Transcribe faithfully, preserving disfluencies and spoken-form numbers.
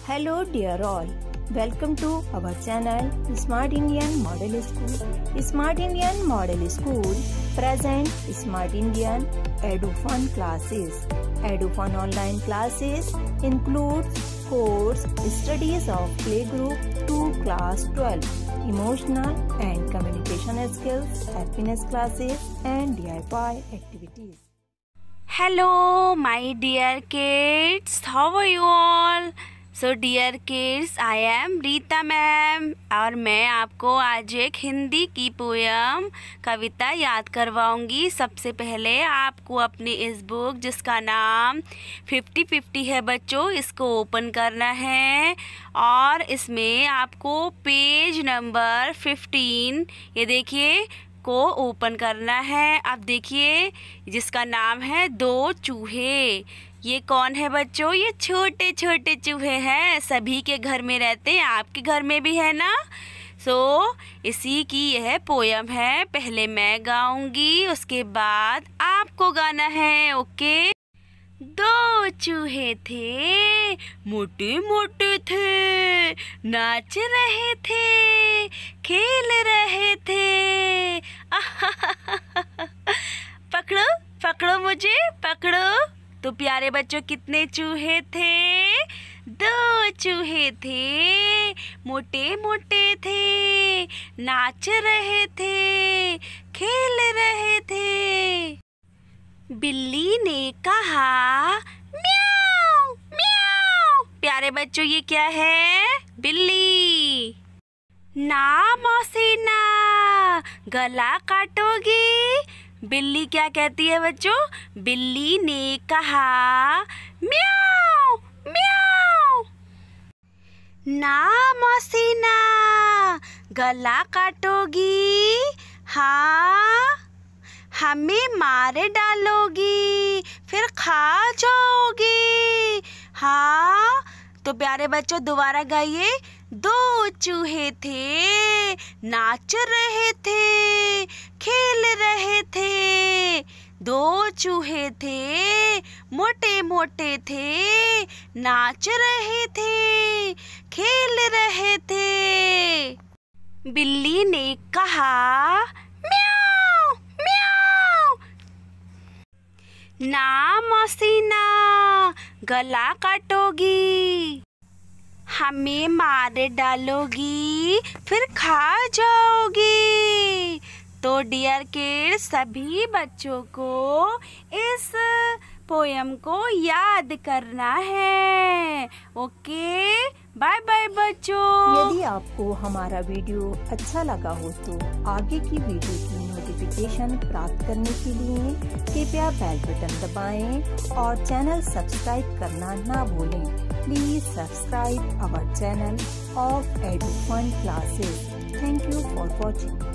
Hello dear all, welcome to our channel Smart Indian Model School. Smart Indian Model School present Smart Indian EduFun classes. EduFun online classes include course studies of playgroup to class twelve, emotional and communication skills, happiness classes and D I Y activities. Hello my dear kids, how are you all? So dear kids, I am Rita ma'am और मैं आपको आज एक हिंदी की poem कविता याद करवाऊंगी। सबसे पहले आपको अपनी इस बुक जिसका नाम फिफ्टी फिफ्टी है बच्चों, इसको ओपन करना है और इसमें आपको पेज नंबर फिफ्टीन ये देखिए को ओपन करना है। अब देखिए जिसका नाम है दो चूहे। ये कौन है बच्चों? ये छोटे छोटे चूहे हैं, सभी के घर में रहते हैं, आपके घर में भी है ना। सो so, इसी की यह पोयम है। पहले मैं गाऊंगी, उसके बाद आपको गाना है। ओके। दो चूहे थे, मोटे मोटे थे, नाच रहे थे, खेल रहे थे। पकड़ो पकड़ो मुझे पकड़ो। तो प्यारे बच्चों कितने चूहे थे? दो चूहे थे, मोटे मोटे थे, नाच रहे थे, खेल रहे थे। बिल्ली ने कहा म्याऊ म्याऊ। प्यारे बच्चों ये क्या है? बिल्ली। ना मौसी ना, गला काटोगी। बिल्ली क्या कहती है बच्चों? बिल्ली ने कहा म्याऊ म्याऊ। ना मौसी ना, गला काटोगी। हाँ, हमें मार डालोगी, फिर खा जाओगी। हाँ। तो प्यारे बच्चों दोबारा गाइए। दो चूहे थे, नाच रहे थे, खेल रहे थे। दो चूहे थे, मोटे मोटे थे, नाच रहे थे, खेल रहे थे। बिल्ली ने कहा म्याऊ म्याऊ। ना मौसी ना, गला काटोगी, हमें मार डालोगी, फिर खा जाओगी। तो डियर किड्स सभी बच्चों को इस पोयम को याद करना है। ओके, बाय बाय बच्चों। यदि आपको हमारा वीडियो अच्छा लगा हो तो आगे की वीडियो की नोटिफिकेशन प्राप्त करने के लिए कृपया बेल बटन दबाएं और चैनल सब्सक्राइब करना ना भूलें। Please subscribe our channel of EduFun classes. Thank you for watching.